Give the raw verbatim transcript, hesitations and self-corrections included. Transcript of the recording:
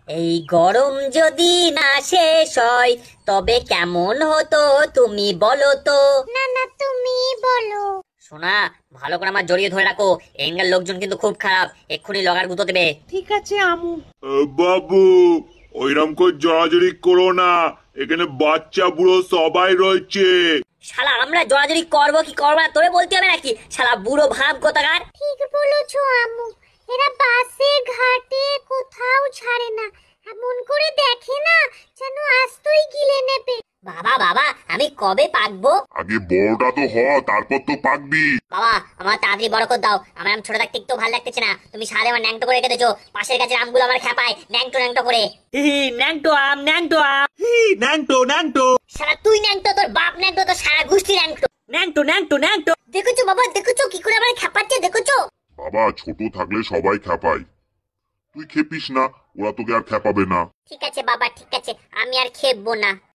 এই গরম যদি না শেষ হয় তবে কেমন হতো তুমি বলো তো। না না, তুমি বলো। শোনা, ভালো করে আমার জড়িয়ে ধরে রাখো, এখানকার লোকজন কিন্তু খুব খারাপ, এক্ষুনি লগার গুঁতো দেবে। ঠিক আছে আমু। বাবু, ওইরকম করে জড়াজড়ি করো না, এখানে বাচ্চা বুড়ো সবাই রয়েছে। শালা আমরা জড়াজড়ি করবো কি করবো না তোরে বলতে হবে নাকি? শালা বুড়ো ভাব কোথাকার। ঠিক বলেছো আম্মু, এরা বাসে ঘাটে কোথাও ছাড়ে না, এমন করে দেখে না যেন আস্তই গিলে নেবে। বাবা বাবা, আমি কবে পাকবো? আগে বড়টা তো হ, তারপর তো পাকবি। বাবা আমার তাড়াতাড়ি বড় করে দাও, আমার আম ছোট থাকতে একটু ভালো লাগতেছে না। তুমি সারে আমার ন্যাংটো করে রেখে দিয়েছো, পাশের গাছের আমগুলো আমার খেপায় ন্যাংটো ন্যাংটো করে। হি ন্যাংটো আম, ন্যাংটো আম, হি ন্যাংটো ন্যাংটো শালা তুই ন্যাংটো, তোর বাপ ন্যাংটো, তোর সারা গোষ্ঠী ন্যাংটো। ন্যাংটো ন্যাংটো ন্যাংটো। দেখেছো বাবা, দেখেছো কি করে আমার খেপাচ্ছে, দেখেছো? বাবা, ছোট থাকলে সবাই খেপায়, তুই খেপিস না, ওরা তোকে আর খেপাবে না। ঠিক আছে বাবা, ঠিক আছে, আমি আর খেপবো না।